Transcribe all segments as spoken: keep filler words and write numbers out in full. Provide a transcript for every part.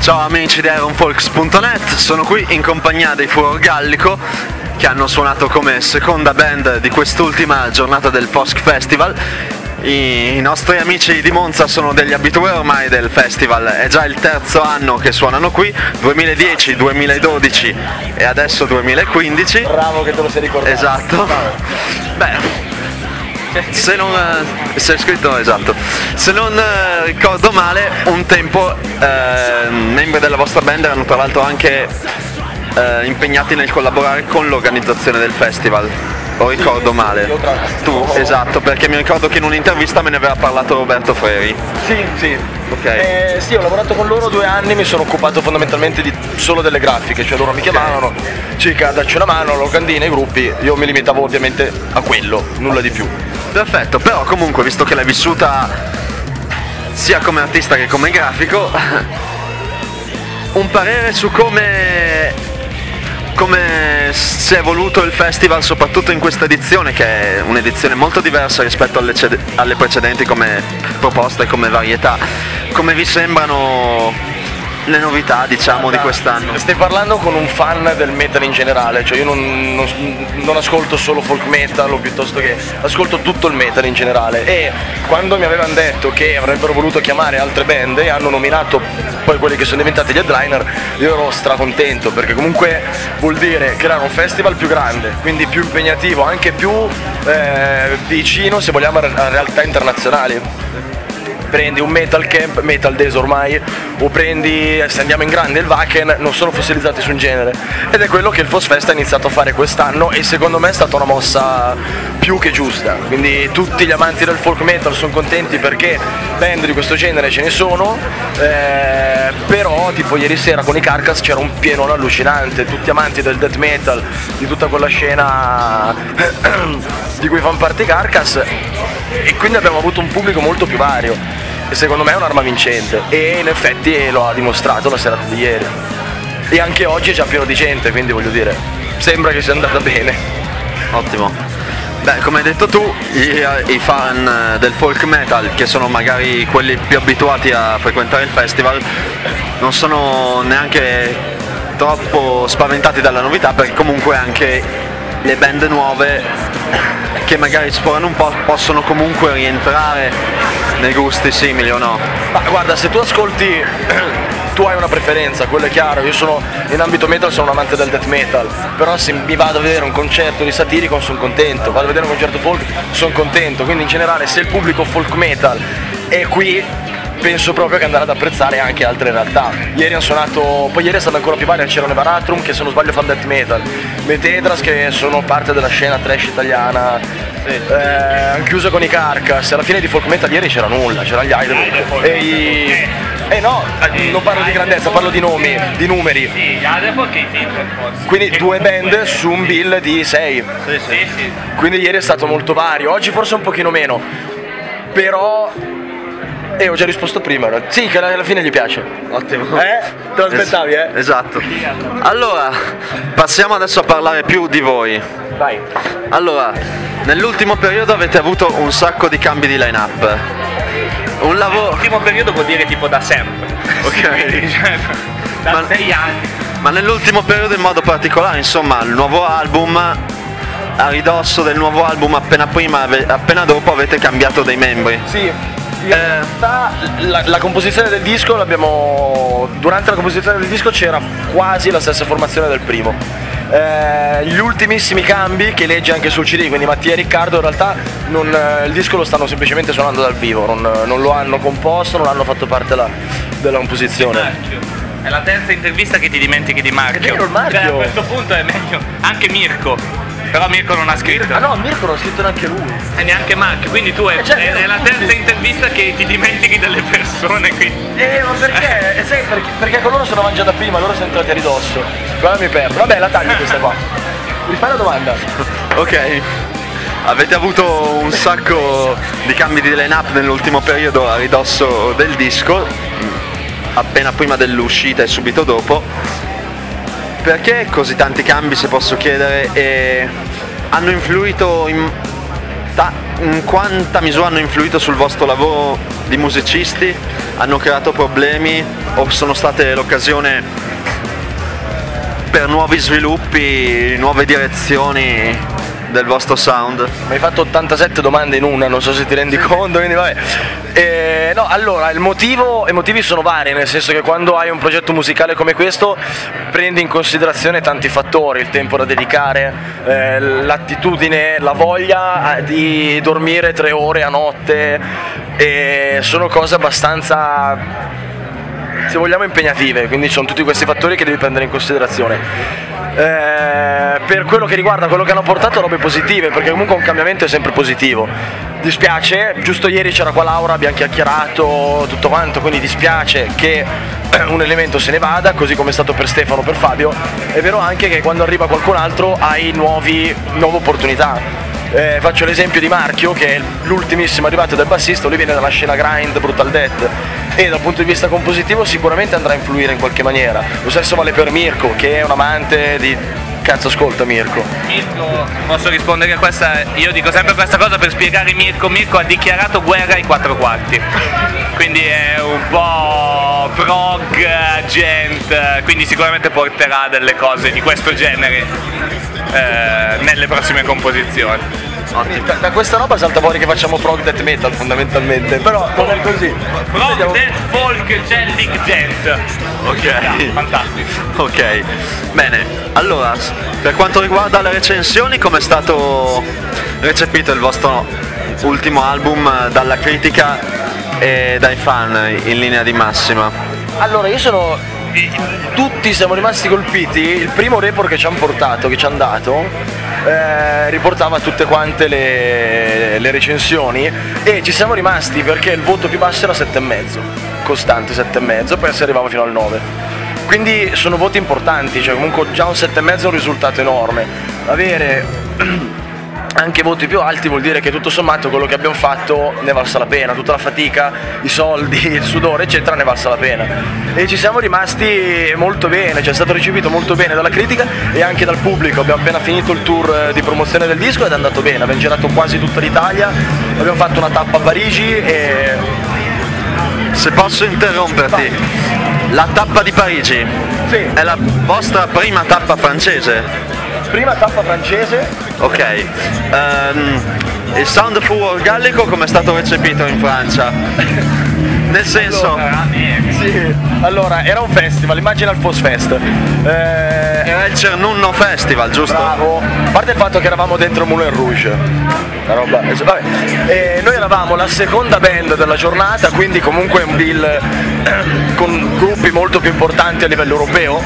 Ciao amici di Iron Folks punto net, sono qui in compagnia dei Furor Gallico che hanno suonato come seconda band di quest'ultima giornata del Fosk Festival. I, I nostri amici di Monza sono degli abitué ormai del festival, è già il terzo anno che suonano qui, duemiladieci, duemiladodici e adesso duemilaquindici. Bravo che te lo sei ricordato. Esatto. Beh, se non eh, se è scritto esatto. Se non eh, ricordo male, un tempo eh, membri della vostra band erano tra l'altro anche eh, impegnati nel collaborare con l'organizzazione del festival. O ricordo male? Tu, esatto, perché mi ricordo che in un'intervista me ne aveva parlato Roberto Freri. Sì, sì. Ok. Eh, sì, ho lavorato con loro due anni, mi sono occupato fondamentalmente di solo delle grafiche, cioè loro mi chiamavano, Cica, dacci una mano, locandine, i gruppi, io mi limitavo ovviamente a quello, nulla di più. Perfetto, però comunque visto che l'hai vissuta sia come artista che come grafico, un parere su come come si è evoluto il festival soprattutto in questa edizione, che è un'edizione molto diversa rispetto alle, alle precedenti come proposta e come varietà. Come vi sembrano le novità, diciamo, di quest'anno? Stai parlando con un fan del metal in generale, cioè io non, non, non ascolto solo folk metal o piuttosto che ascolto tutto il metal in generale, e quando mi avevano detto che avrebbero voluto chiamare altre band e hanno nominato poi quelli che sono diventati gli headliner, io ero stracontento, perché comunque vuol dire creare un festival più grande, quindi più impegnativo, anche più eh, vicino, se vogliamo, a realtà internazionali. Prendi un Metal Camp, Metal Days ormai, o prendi, se andiamo in grande, il Wacken, non sono fossilizzati su un genere, ed è quello che il Fosk Fest ha iniziato a fare quest'anno, e secondo me è stata una mossa più che giusta. Quindi tutti gli amanti del folk metal sono contenti perché band di questo genere ce ne sono, eh, però tipo ieri sera con i Carcass c'era un pienone allucinante, tutti amanti del death metal, di tutta quella scena di cui fanno parte i Carcass, e quindi abbiamo avuto un pubblico molto più vario. E secondo me è un'arma vincente, e in effetti lo ha dimostrato la serata di ieri, e anche oggi è già pieno di gente, quindi voglio dire, sembra che sia andata bene. Ottimo. Beh, come hai detto tu, i, i fan del folk metal, che sono magari quelli più abituati a frequentare il festival, non sono neanche troppo spaventati dalla novità, perché comunque anche le band nuove che magari esplorano un po' possono comunque rientrare nei gusti simili, o no? Ma guarda, se tu ascolti, tu hai una preferenza, quello è chiaro. Io sono in ambito metal, sono un amante del death metal, però se mi vado a vedere un concerto di Satyricon sono contento, vado a vedere un concerto folk sono contento, quindi in generale se il pubblico folk metal è qui, penso proprio che andrà ad apprezzare anche altre realtà. Ieri hanno suonato, poi ieri è stato ancora più vario, c'erano Baratrum che se non sbaglio fanno death metal, Metedras che sono parte della scena trash italiana, sì. eh, hanno chiuso con i Carcass, alla fine di folk metal ieri c'era nulla, c'erano gli Idol e i... Eh no, non parlo di grandezza, parlo di nomi, di numeri. Sì, Idol che i Filter forse. Quindi due band su un bill di sei. Sì, sì, sì. Quindi ieri è stato molto vario, oggi forse un pochino meno, però... Eh, ho già risposto prima, sì, che alla fine gli piace. Ottimo. Eh? Te lo aspettavi, eh? Esatto. Allora, passiamo adesso a parlare più di voi. Vai. Allora, nell'ultimo periodo avete avuto un sacco di cambi di line-up. Un lavoro... L'ultimo periodo vuol dire tipo da sempre. Ok. Cioè, da Ma... sei anni. Ma nell'ultimo periodo in modo particolare, insomma, il nuovo album, a ridosso del nuovo album appena prima, appena dopo avete cambiato dei membri. Sì. In realtà la, la composizione del disco l'abbiamo. Durante la composizione del disco c'era quasi la stessa formazione del primo. Eh, gli ultimissimi cambi che legge anche sul C D, quindi Mattia e Riccardo in realtà non, eh, il disco lo stanno semplicemente suonando dal vivo, non, non lo hanno composto, non hanno fatto parte la, della composizione. Marchio. È la terza intervista che ti dimentichi di Marchio. È vero, il Marchio. Cioè, a questo punto è meglio. Anche Mirko. Però Mirko non ha scritto. Ah no, Mirko non ha scritto neanche lui. E neanche Marchio, quindi tu è, Eh, certo, è, è la terza intervista che ti dimentichi delle persone qui. Eh, ma perché? Eh, sai, perché? Perché con loro sono mangiata prima, loro sono entrati a ridosso. Guarda, mi perdo. Vabbè, la taglio questa qua. Rifai la domanda. Ok. Avete avuto un sacco di cambi di line-up nell'ultimo periodo a ridosso del disco, appena prima dell'uscita e subito dopo. Perché così tanti cambi, se posso chiedere, e hanno influito in, ta, in quanta misura hanno influito sul vostro lavoro di musicisti, hanno creato problemi o sono state l'occasione per nuovi sviluppi, nuove direzioni del vostro sound? Mi hai fatto ottantasette domande in una, non so se ti rendi conto, quindi vabbè. Eh, no, allora, il motivo, i motivi sono vari, nel senso che quando hai un progetto musicale come questo prendi in considerazione tanti fattori, il tempo da dedicare, eh, l'attitudine, la voglia di dormire tre ore a notte, e sono cose abbastanza, se vogliamo, impegnative, quindi sono tutti questi fattori che devi prendere in considerazione. Eh, per quello che riguarda quello che hanno portato robe positive, perché comunque un cambiamento è sempre positivo. Dispiace, giusto ieri c'era qua Laura, abbiamo chiacchierato tutto quanto, quindi dispiace che un elemento se ne vada, così come è stato per Stefano, per Fabio. È vero anche che quando arriva qualcun altro hai nuovi, nuove opportunità. Eh, faccio l'esempio di Marchio, che è l'ultimissimo arrivato del bassista, lui viene dalla scena grind, brutal death, e dal punto di vista compositivo sicuramente andrà a influire in qualche maniera. Lo stesso vale per Mirko, che è un amante di... Cazzo, ascolta Mirko. Mirko, posso rispondere a questa? Io dico sempre questa cosa per spiegare Mirko. Mirko ha dichiarato guerra ai quattro quarti, quindi è un po' prog, gent, quindi sicuramente porterà delle cose di questo genere eh, nelle prossime composizioni. Da, da questa roba salta fuori che facciamo prog death metal fondamentalmente, però non è così. Prog Vediamo... death folk celtic gent. Ok, Fantastico. ok, bene. Allora, per quanto riguarda le recensioni, come è stato recepito il vostro ultimo album dalla critica e dai fan in linea di massima? Allora, io sono... tutti siamo rimasti colpiti. Il primo report che ci hanno portato, che ci hanno dato, eh, riportava tutte quante le, le recensioni, e ci siamo rimasti perché il voto più basso era sette e mezzo, costante sette e mezzo, poi si arrivava fino al nove. Quindi sono voti importanti, cioè comunque già un sette e mezzo è un risultato enorme. Avere anche voti più alti vuol dire che tutto sommato quello che abbiamo fatto ne valsa la pena, tutta la fatica, i soldi, il sudore eccetera ne valsa la pena, e ci siamo rimasti molto bene, cioè è stato ricevuto molto bene dalla critica e anche dal pubblico. Abbiamo appena finito il tour di promozione del disco ed è andato bene, abbiamo girato quasi tutta l'Italia, abbiamo fatto una tappa a Parigi e... Se posso interromperti, la tappa di Parigi Sì. è la vostra prima tappa francese? Prima tappa francese. Ok, um, il Sound of War gallico come è stato recepito in Francia? Nel senso... Allora, sì, allora era un festival, immagina il Foss Fest. Eh, Era il Cernunno Festival, giusto? Bravo, a parte il fatto che eravamo dentro Moulin Rouge, la roba, vabbè. E noi eravamo la seconda band della giornata, quindi comunque un deal eh, con gruppi molto più importanti a livello europeo,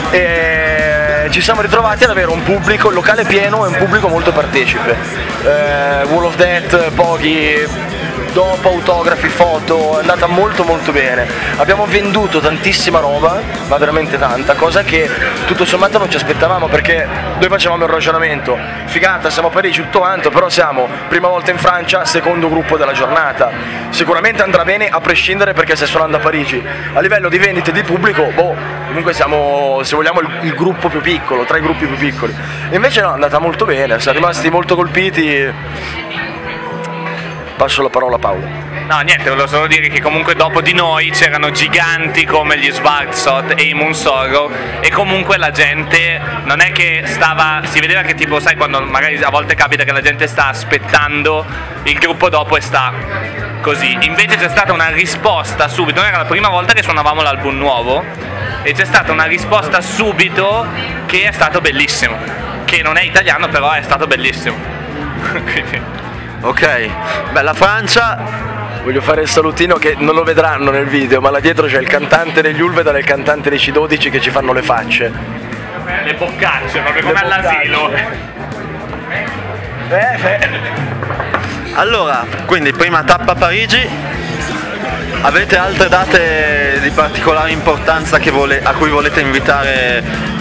e ci siamo ritrovati ad avere un pubblico, il locale pieno e un pubblico molto partecipe. Eh, Wall of Death, Poghi, dopo autografi, foto, è andata molto molto bene. Abbiamo venduto tantissima roba, ma veramente tanta, cosa che tutto sommato non ci aspettavamo, perché noi facevamo il ragionamento: figata, siamo a Parigi tutto quanto, però siamo prima volta in Francia, secondo gruppo della giornata, sicuramente andrà bene a prescindere perché stai suonando a Parigi. A livello di vendite di pubblico, boh, comunque siamo, se vogliamo, il, il gruppo più piccolo, tra i gruppi più piccoli. E invece no, è andata molto bene, siamo rimasti molto colpiti. Passo la parola a Paolo. No, niente, volevo solo dire che comunque dopo di noi c'erano giganti come gli Svartsot e i Moon Sorrow, e comunque la gente non è che stava, si vedeva che tipo, sai, quando magari a volte capita che la gente sta aspettando il gruppo dopo e sta così, invece c'è stata una risposta subito. Non era la prima volta che suonavamo l'album nuovo e c'è stata una risposta subito che è stato bellissimo, che non è italiano però è stato bellissimo. Quindi... Ok, beh, la Francia... Voglio fare il salutino che non lo vedranno nel video, ma là dietro c'è il cantante degli Ulvedar e il cantante dei C dodici che ci fanno le facce. Le boccacce, proprio come Le all'asilo. Eh, eh. Allora, quindi prima tappa a Parigi, avete altre date di particolare importanza che vole... a cui volete invitare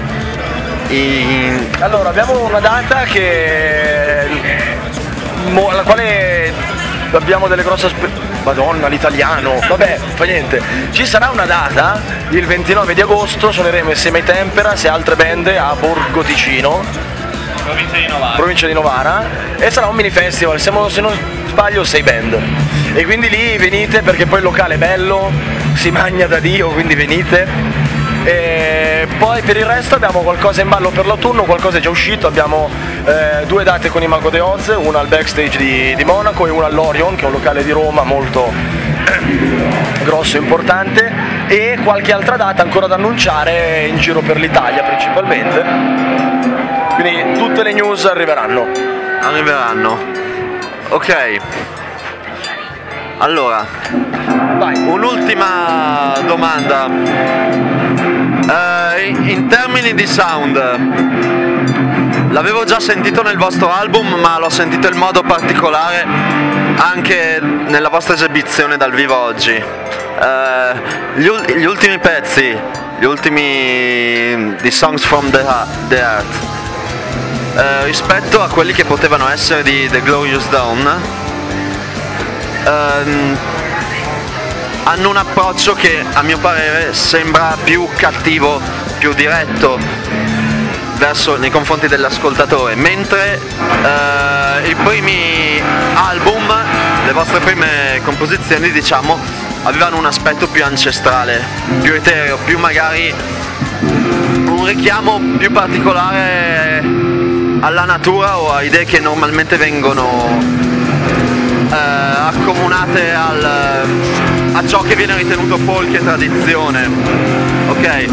i... Allora, abbiamo una data che... alla quale abbiamo delle grosse aspettative. Madonna, l'italiano, vabbè, fa niente. Ci sarà una data, il ventinove di agosto, suoneremo insieme ai Temperas e altre band a Borgo Ticino, Provincia di Novara. provincia di Novara, e sarà un mini festival. Siamo, se non sbaglio sei band, e quindi lì venite perché poi il locale è bello, si mangia da Dio, quindi venite. E poi per il resto abbiamo qualcosa in ballo per l'autunno, qualcosa è già uscito, abbiamo eh, due date con i Mago de Oz, una al backstage di, di Monaco e una all'Orion, che è un locale di Roma molto grosso e importante, e qualche altra data ancora da annunciare in giro per l'Italia principalmente, quindi tutte le news arriveranno. Arriveranno. Ok. Allora, Vai. Un'ultima domanda. Uh, in termini di sound, l'avevo già sentito nel vostro album, ma l'ho sentito in modo particolare anche nella vostra esibizione dal vivo oggi. Uh, gli, gli ultimi pezzi, gli ultimi di Songs from the, the Earth, uh, rispetto a quelli che potevano essere di The Glorious Dawn, uh, hanno un approccio che a mio parere sembra più cattivo, più diretto verso, nei confronti dell'ascoltatore, mentre eh, i primi album, le vostre prime composizioni, diciamo, avevano un aspetto più ancestrale, più etereo, più magari un richiamo più particolare alla natura o a idee che normalmente vengono eh, accomunate al, a ciò che viene ritenuto folk e tradizione. Ok?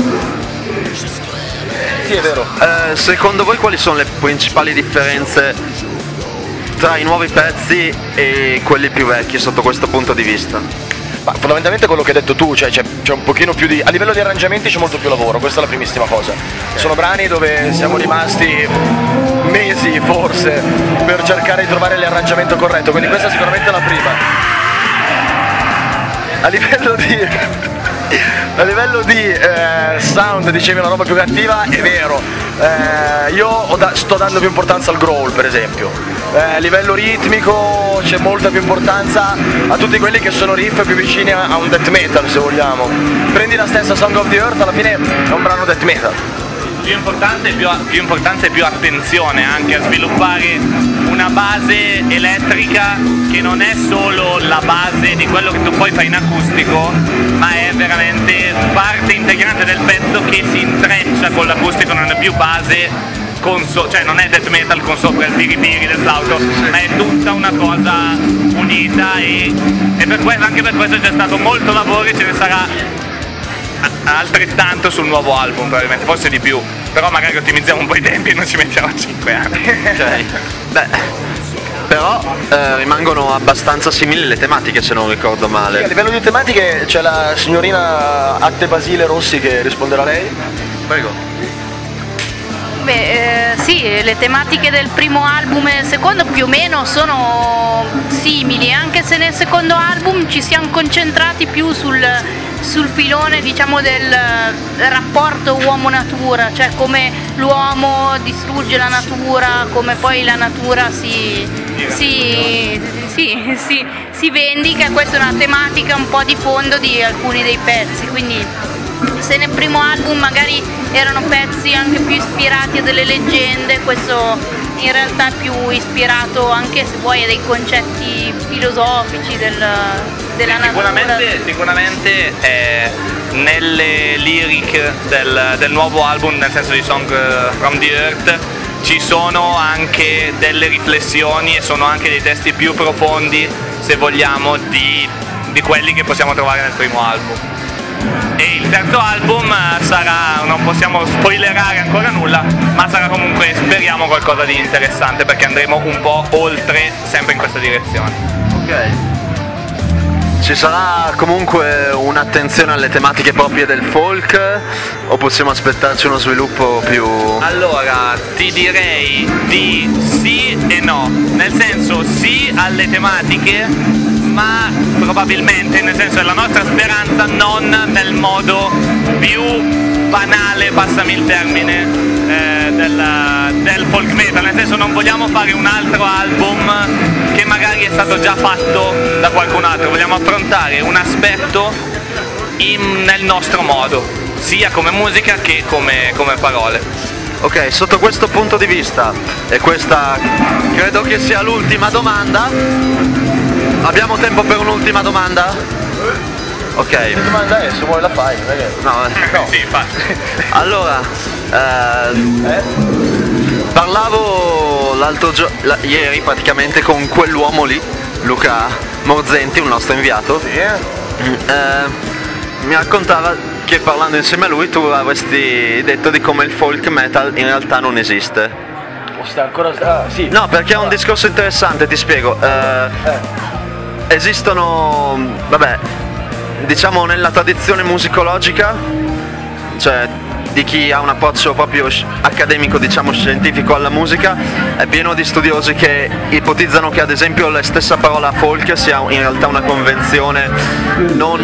Sì, è vero. Eh, secondo voi quali sono le principali differenze tra i nuovi pezzi e quelli più vecchi sotto questo punto di vista? Ma fondamentalmente quello che hai detto tu, cioè c'è, c'è un pochino più di... a livello di arrangiamenti c'è molto più lavoro, questa è la primissima cosa. Sono brani dove siamo rimasti mesi forse per cercare di trovare l'arrangiamento corretto, quindi questa è sicuramente la prima. A livello di... A livello di eh, sound, dicevi una roba più cattiva, è vero, eh, io da, sto dando più importanza al growl per esempio, eh, a livello ritmico c'è molta più importanza a tutti quelli che sono riff più vicini a, a un death metal, se vogliamo. Prendi la stessa Song of the Earth, alla fine è un brano death metal. Più importante, più, più importanza e più attenzione anche a sviluppare una base elettrica che non è solo la base di quello che tu poi fai in acustico, ma è veramente parte integrante del pezzo che si intreccia con l'acustico, non è più base con so- cioè non è death metal con sopra il piripiri del flauto, ma è tutta una cosa unita, e, e per questo, anche per questo c'è stato molto lavoro e ce ne sarà altrettanto sul nuovo album, probabilmente, forse di più, però magari ottimizziamo un po' i tempi e non ci mettiamo cinque anni. Okay. Beh, però eh, rimangono abbastanza simili le tematiche, se non ricordo male. Sì, a livello di tematiche c'è la signorina Atte Basile Rossi che risponderà a lei. Prego. Beh, eh, sì, le tematiche del primo album e del secondo più o meno sono simili, anche se nel secondo album ci siamo concentrati più sul, sul filone, diciamo, del rapporto uomo-natura, cioè come l'uomo distrugge la natura, come poi la natura si, si, si, si, si vendica. Questa è una tematica un po' di fondo di alcuni dei pezzi, quindi se nel primo album magari erano pezzi anche più ispirati a delle leggende, questo in realtà è più ispirato anche, se vuoi, a dei concetti filosofici del, della Sì, sicuramente, natura. Sicuramente eh, nelle lyric del, del nuovo album, nel senso di Song from the Earth, ci sono anche delle riflessioni e sono anche dei testi più profondi, se vogliamo, di, di quelli che possiamo trovare nel primo album. E il terzo album sarà, non possiamo spoilerare ancora nulla, ma sarà comunque, speriamo, qualcosa di interessante, perché andremo un po' oltre, sempre in questa direzione. Ok. Ci sarà comunque un'attenzione alle tematiche proprie del folk o possiamo aspettarci uno sviluppo più... Allora, ti direi di sì e no, nel senso sì alle tematiche, ma probabilmente, nel senso, è la nostra speranza, non nel modo più banale, passami il termine, eh, del, del folk metal, nel senso non vogliamo fare un altro album che magari è stato già fatto da qualcun altro, vogliamo affrontare un aspetto in, nel nostro modo, sia come musica che come, come parole. Ok, sotto questo punto di vista, e questa credo che sia l'ultima domanda, abbiamo tempo per un'ultima domanda? Ok. La domanda è se vuoi la fai, non è che... No, eh. No. Sì, fa. Allora, eh, Eh? parlavo l'altro giorno, ieri praticamente con quell'uomo lì, Luca Morzenti, un nostro inviato. Sì, eh? Eh, mi raccontava che parlando insieme a lui tu avresti detto di come il folk metal in realtà non esiste. O sta ancora... Ah, sì. No, perché è un discorso interessante, ti spiego. Eh, Eh. esistono, vabbè, diciamo nella tradizione musicologica, cioè di chi ha un approccio proprio accademico, diciamo scientifico alla musica, è pieno di studiosi che ipotizzano che ad esempio la stessa parola folk sia in realtà una convenzione non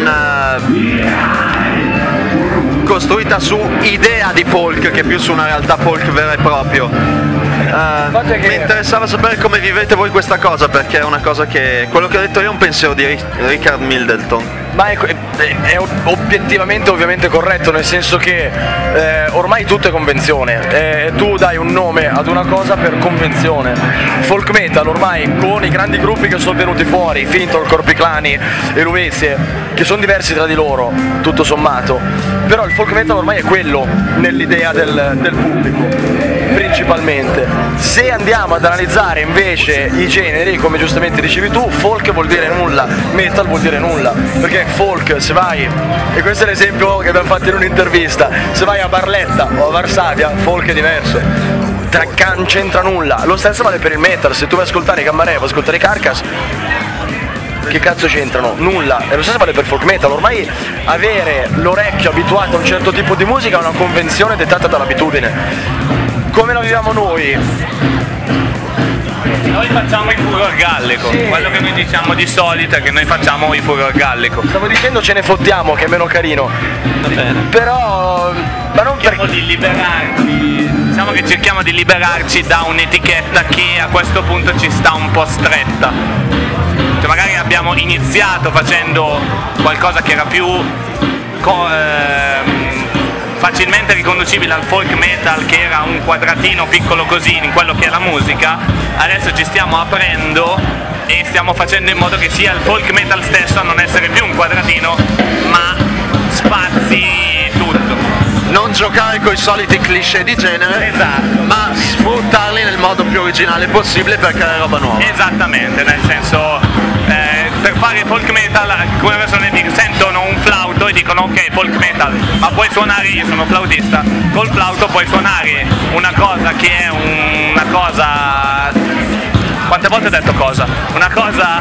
eh, costruita su idea di folk che più su una realtà folk vera e proprio. Eh, che- mi interessava sapere come vivete voi questa cosa, perché è una cosa che quello che ho detto io è un pensiero di Ri- Richard Middleton. Ma è, è- è obiettivamente ovviamente corretto, nel senso che eh, ormai tutto è convenzione, eh, tu dai un nome ad una cosa per convenzione. Folk metal ormai con i grandi gruppi che sono venuti fuori, Fintor, Corpiclani e Luvezie, che sono diversi tra di loro, tutto sommato, però il folk metal ormai è quello nell'idea del, del pubblico, principalmente. Se andiamo ad analizzare invece i generi, come giustamente dicevi tu, folk vuol dire nulla, metal vuol dire nulla, perché folk, se vai, e questo è l'esempio che abbiamo fatto in un'intervista, se vai a Barletta o a Varsavia, folk è diverso, tra- non c'entra nulla. Lo stesso vale per il metal, se tu vai ad ascoltare i Gammarè o ascoltare i Carcass, che cazzo c'entrano? Nulla. E lo stesso vale per folk metal. Ormai avere l'orecchio abituato a un certo tipo di musica è una convenzione dettata dall'abitudine. Come la viviamo noi? Noi facciamo il furor gallico, Sì. quello che noi diciamo di solito è che noi facciamo il furor gallico. Stavo dicendo ce ne fottiamo, che è meno carino. Va bene. Però... ma non Cerchiamo per... di liberarci, diciamo che cerchiamo di liberarci da un'etichetta che a questo punto ci sta un po' stretta. Cioè magari abbiamo iniziato facendo qualcosa che era più co- ehm, facilmente riconducibile al folk metal, che era un quadratino piccolo così in quello che è la musica. Adesso ci stiamo aprendo e stiamo facendo in modo che sia il folk metal stesso a non essere più un quadratino, ma spazi tutto. Non giocare con i soliti cliché di genere, Esatto. ma sfruttarli nel modo più originale possibile per creare roba nuova. Esattamente, nel senso, eh, per fare folk metal alcune persone dic- sentono un flauto e dicono ok, folk metal, ma puoi suonare, io sono flautista, col flauto puoi suonare una cosa che è un- una cosa, quante volte ho detto cosa? Una cosa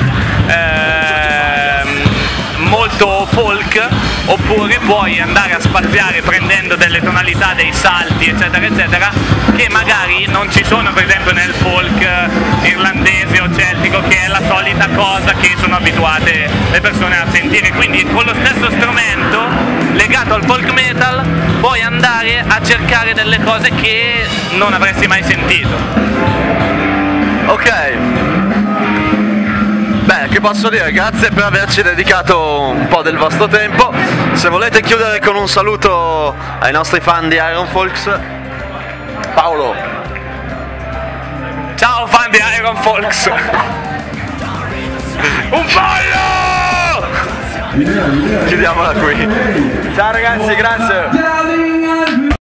ehm, molto folk, oppure puoi andare a spaziare prendendo delle tonalità, dei salti eccetera eccetera, che magari non ci sono per esempio nel folk irlandese o celtico, che è la solita cosa che sono abituate le persone a sentire. Quindi con lo stesso strumento legato al folk metal puoi andare a cercare delle cose che non avresti mai sentito. Ok. Beh, che posso dire? Grazie per averci dedicato un po' del vostro tempo. Se volete chiudere con un saluto ai nostri fan di Iron Folks, Paolo. Ciao fan di Iron Folks! Un ballo! chiudiamola qui. Ciao ragazzi, grazie.